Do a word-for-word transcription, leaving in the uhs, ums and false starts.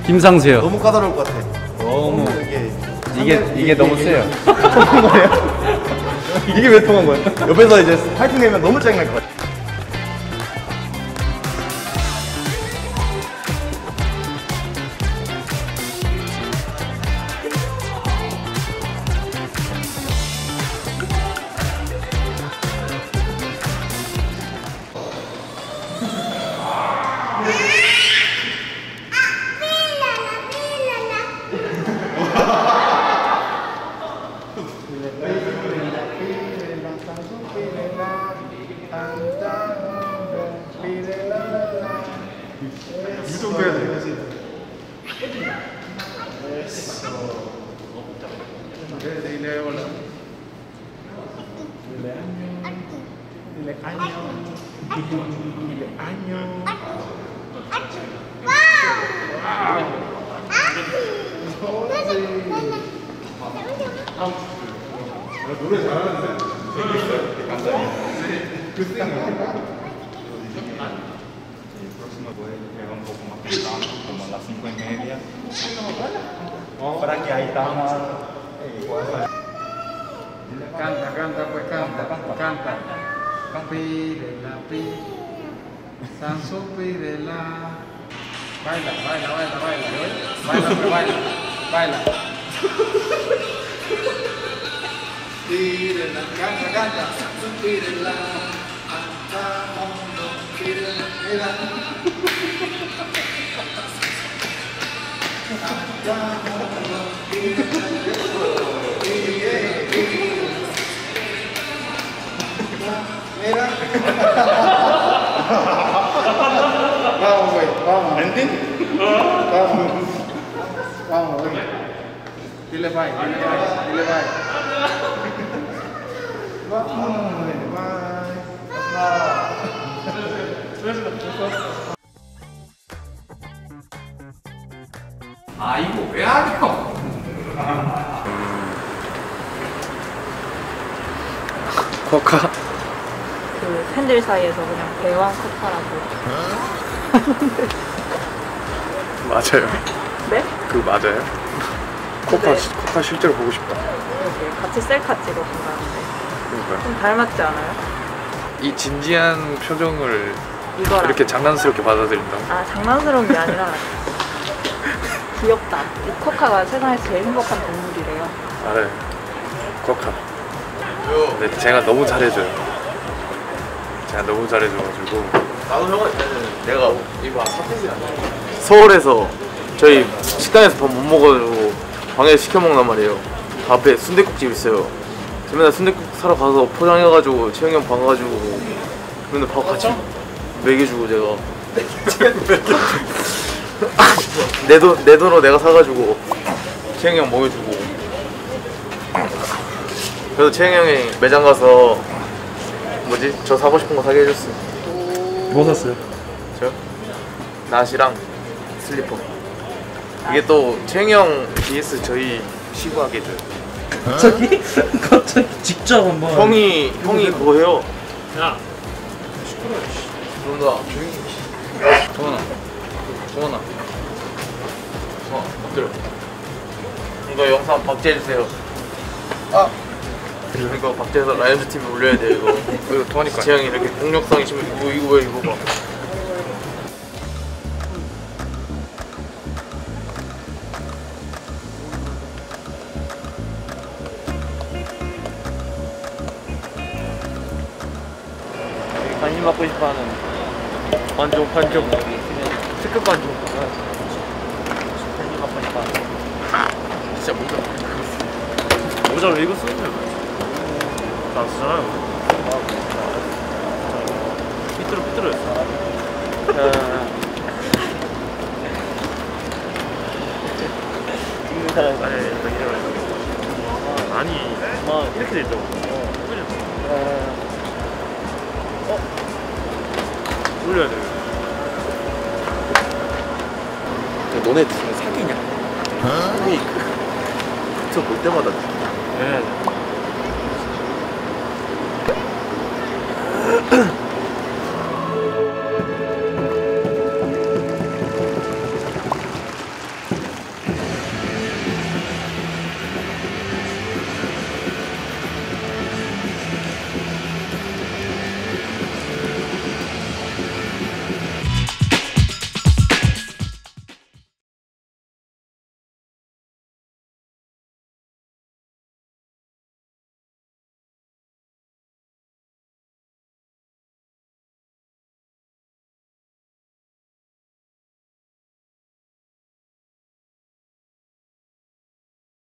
김상수요. 너무 까다로울 것 같아. 너무 이게 이게 이게 너무 세요. 통한 거예요? 이게 왜 통한 거야? 옆에서 이제 파이팅 내면 너무 짜증날 것 같아. 이 정도 해야 돼. Dile hola. Dile año. Dile año. 노래 잘하는데? Como a las cinco y media para que ahí estamos. Canta, canta, pues canta, canta. Pide la pi, Sansu pide la. Baila, baila, baila, baila, baila, pues baila, baila. Pide la, canta, canta, Sansu pide la. Hasta mundo pide la. Mira. Vamos, güey, vamos. 엔딩? Vamos. Vamos, güey. Dile bye, dile bye, dile bye. Vamos, güey, bye. 아 이거 왜 하냐? 코카. 그 팬들 사이에서 그냥 대왕 코카라고. 맞아요. 네? 그 맞아요? 코카, 네. 시- 코카 실제로 보고 싶다. 이렇게 같이 셀카 찍어준다는데 그러니까요. 좀 닮았지 않아요? 이 진지한 표정을 이거랑. 이렇게 장난스럽게 받아들인다. 아 장난스러운 게 아니라 귀엽다. 이 코카가 세상에서 제일 행복한 동물이래요. 알아요. 코카. 근데 제가 너무 잘해줘요. 제가 너무 잘해줘가지고. 나도 형아 내가 이거 사태지 않나? 서울에서 저희 식당에서 밥 못 먹어가지고 방에서 시켜 먹단 말이에요. 앞에 순댓국집 있어요. 저 맨날 순댓국 사러 가서 포장해가지고 채영이 형 방 가지고 맨날 밥 같이 먹여주고 제가 내 돈, 내 돈으로 내가 사가지고 채영이 형 먹여주고. 그래서 채영이 형이 매장 가서 뭐지? 저 사고 싶은 거 사게 해줬어요. 뭐 샀어요? 저요? 낫이랑 슬리퍼. 이게 또 채영이 형 비에스 저희 시구하게 줘요. 갑자기? 갑자기 직접 한번. 형이 형이 그거 해요. 야 시끄러워. 그럼 나 조용히. 동원아, 동원아. 어 엎드려. 이거 영상 박제해주세요. 아. 이거 박제해서 라이언즈 티비 올려야 돼 이거. 이거 통하니까. 채영이 이렇게 폭력성이 심해. 이거 이거 왜 이거 봐. 관심 받고 싶어하는 관종 관종 여기 있으면 특급 관종 관심 받고 싶어하는. 진짜 모자 모자 왜 이거 쓰는 거야? 다 쓰잖아요. 삐뚤어 삐뚤어였어. 찍는 사람 아니 약간 이런 아니 막 이렇게 돼 있다고. 어 어? 올려야 돼. 너네 둘은 사귀냐? 형이 그저 볼 때마다 네.